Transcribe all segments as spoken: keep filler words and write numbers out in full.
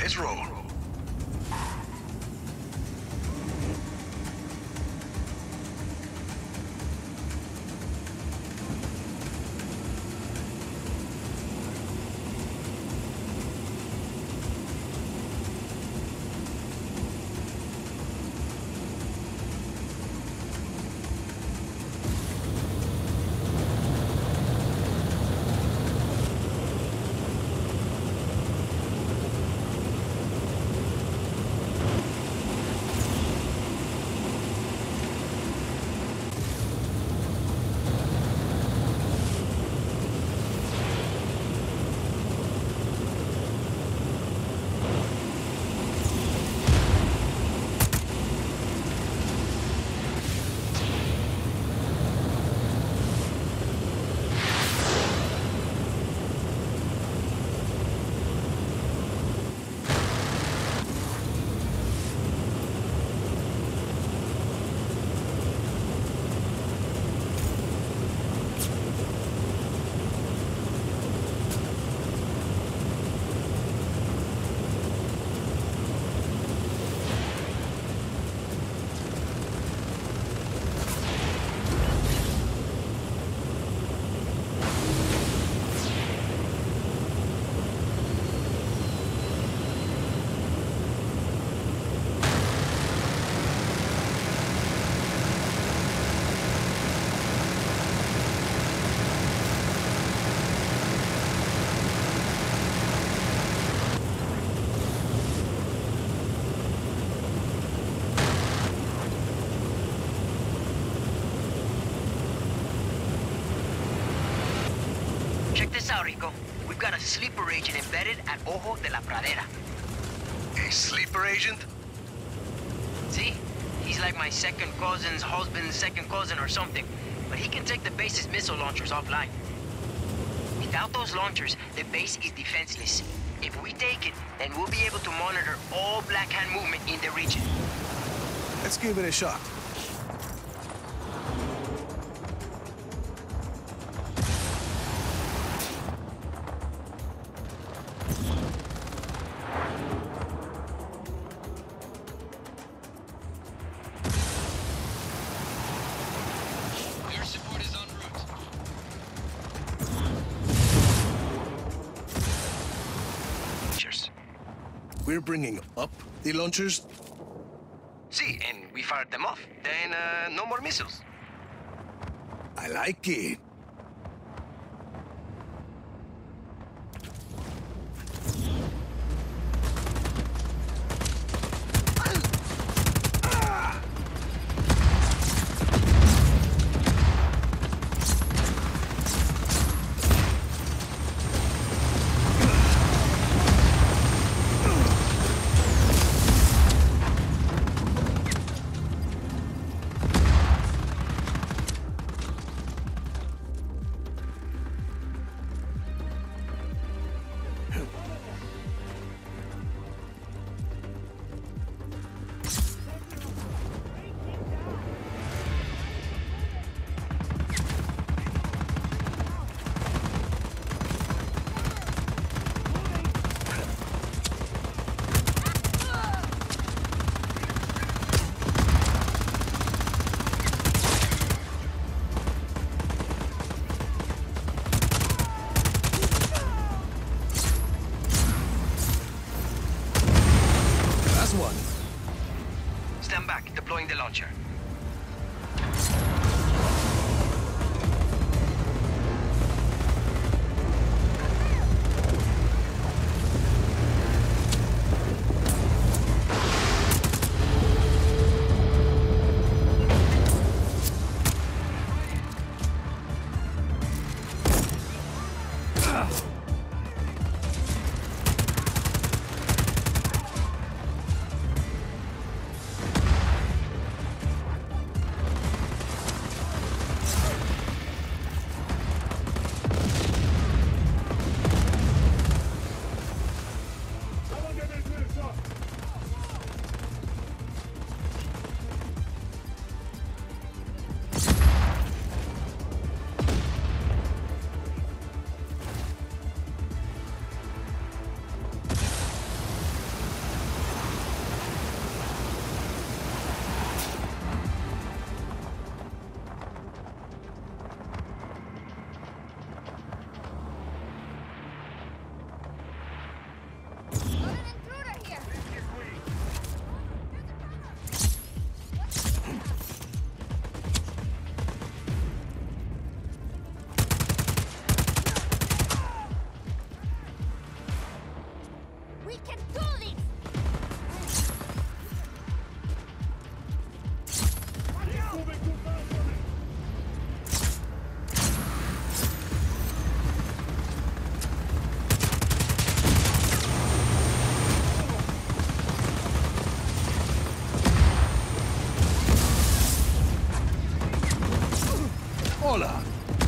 Let's roll. Check this out, Rico. We've got a sleeper agent embedded at Ojo de la Pradera. A sleeper agent? See? He's like my second cousin's husband's second cousin or something. But he can take the base's missile launchers offline. Without those launchers, the base is defenseless. If we take it, then we'll be able to monitor all Black Hand movement in the region. Let's give it a shot. We're bringing up the launchers? See, and we fired them off. Then, uh, no more missiles. I like it. Stand back, deploying the launcher. pistola!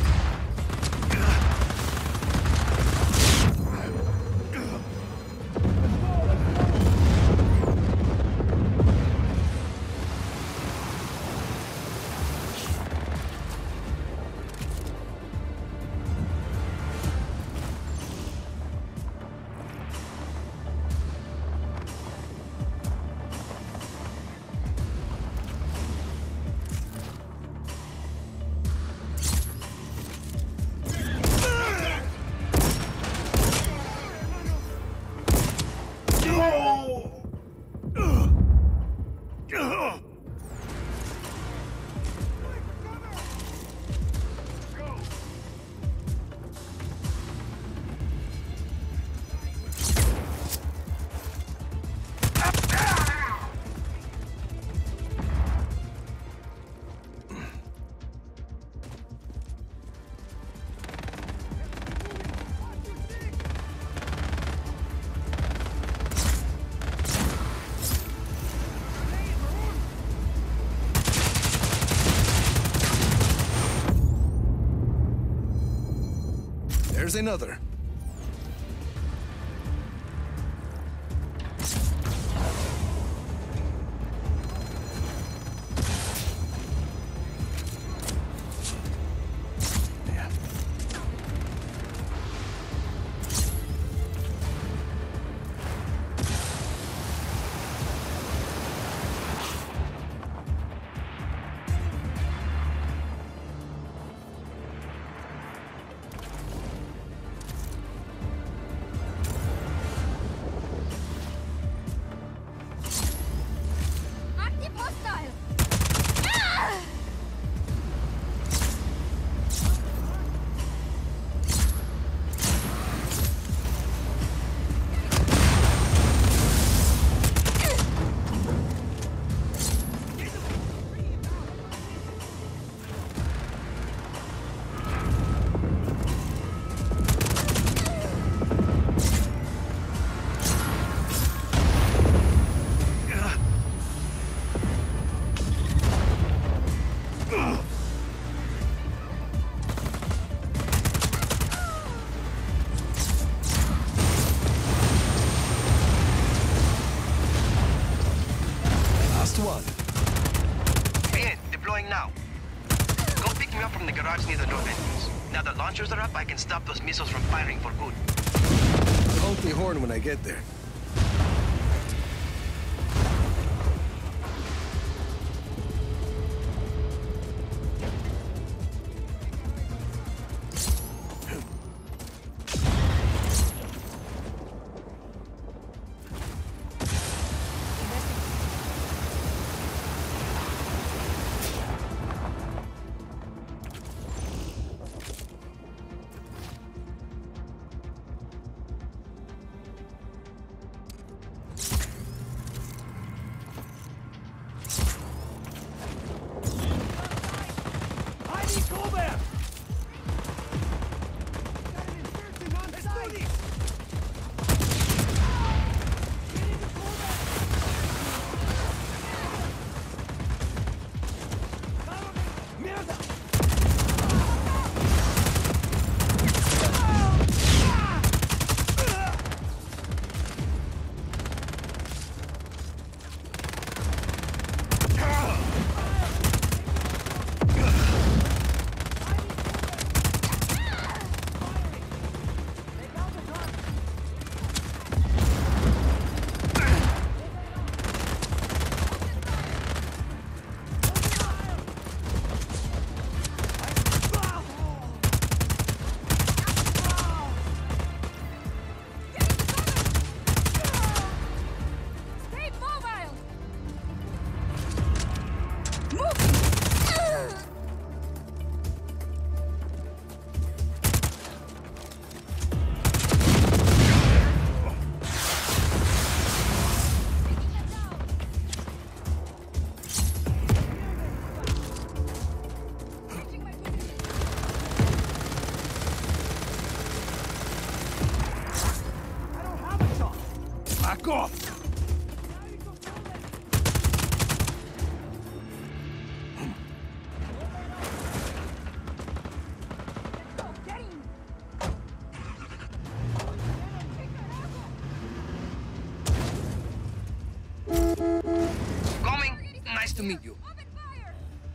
There's another. Yeah. Active hostile! Ah! Last one. Ian, deploying now. Go pick me up from the garage near the north entrance. Now that launchers are up, I can stop those missiles from firing for good. Honk the horn when I get there. Back off! to meet you. Open fire!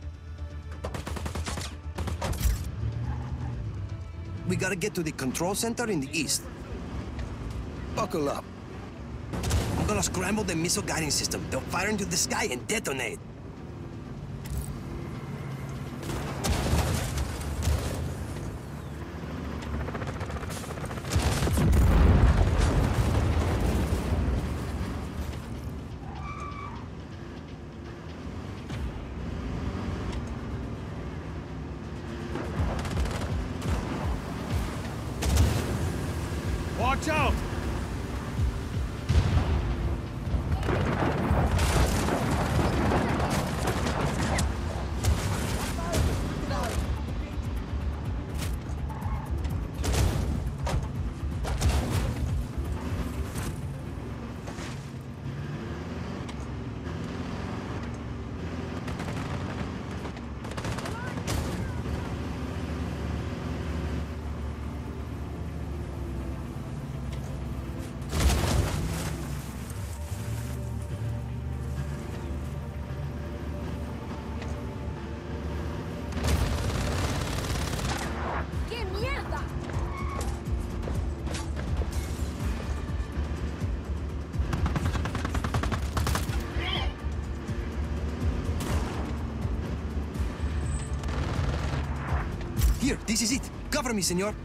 We gotta get to the control center in the east. Buckle up. I'm gonna scramble the missile guiding system. They'll fire into the sky and detonate. Watch out! ¡Qué mierda! Here, this is it. Cover me, senor.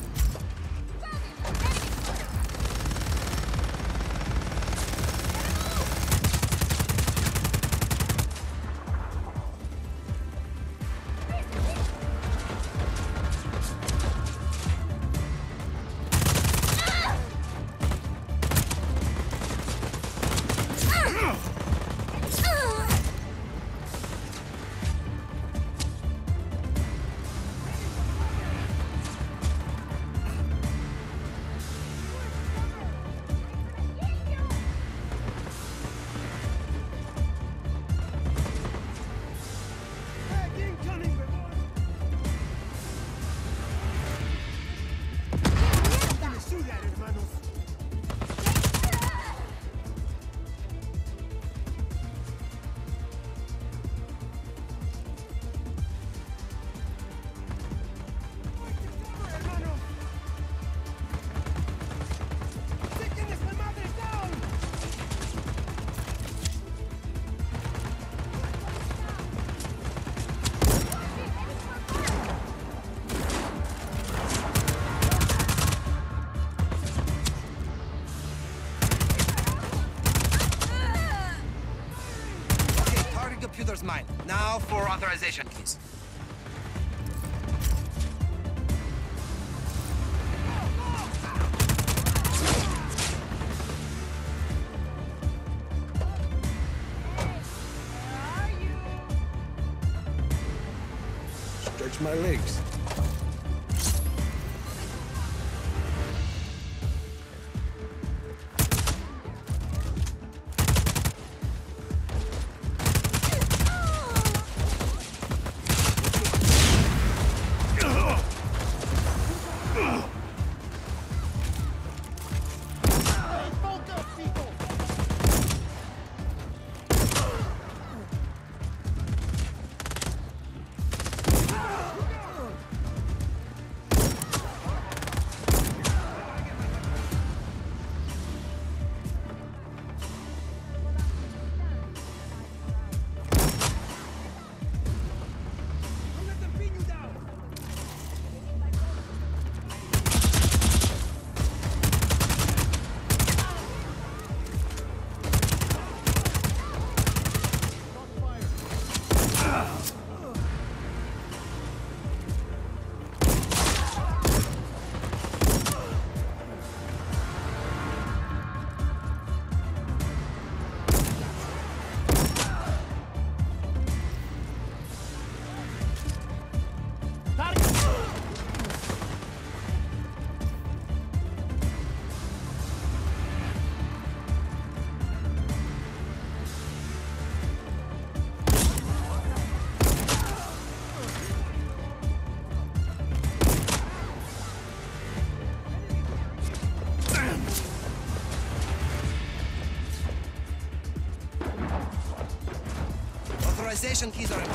Computer's mine. Now for authorization keys. Stretch my legs. Extraction keys are...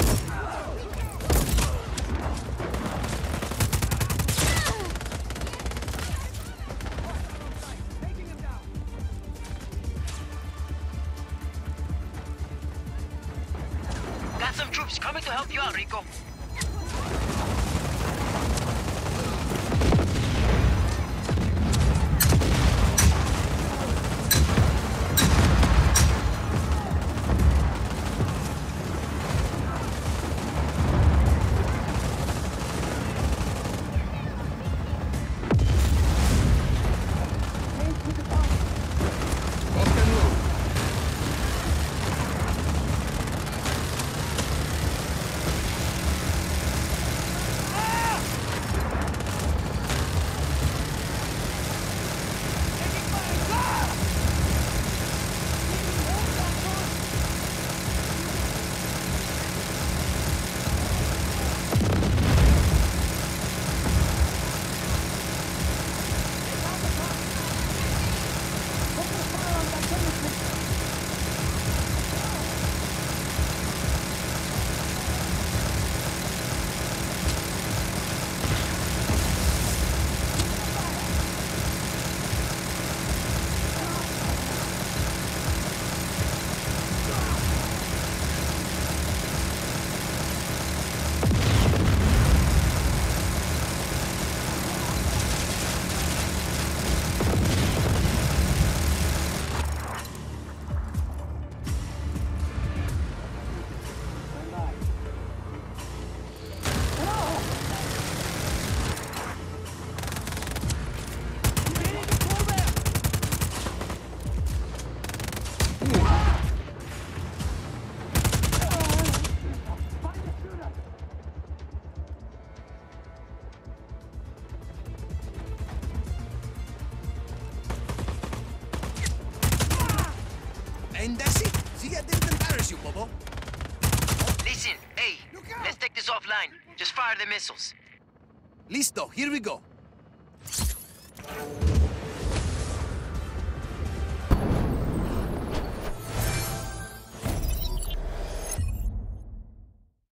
Got some troops coming to help you out, Rico. And that's it. See, I didn't embarrass you, Bobo. Listen, hey, let's take this offline. Just fire the missiles. Listo, here we go.